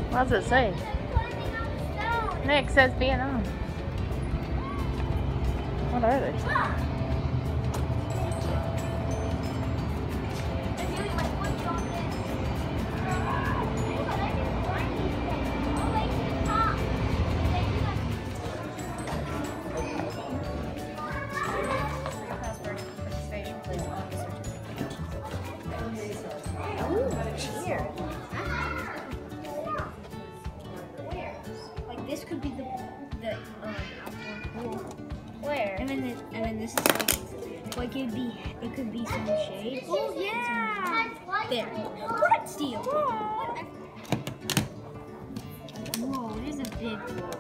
What does it say? Nick says Vietnam. What are they? This could be the outdoor pool. Where? And then this is like it could be some shade. Oh yeah. There. What steel? Whoa, it is a big pool.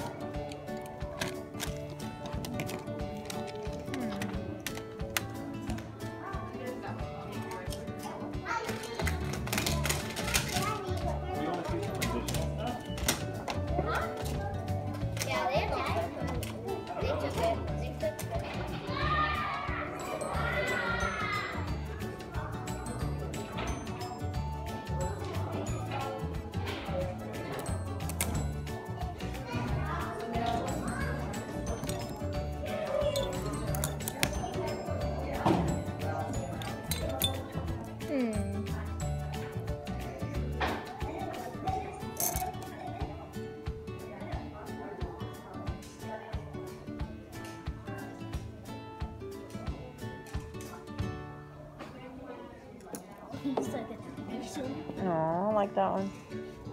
Yeah, they took it. They took it. He's like a Oh, I like that one.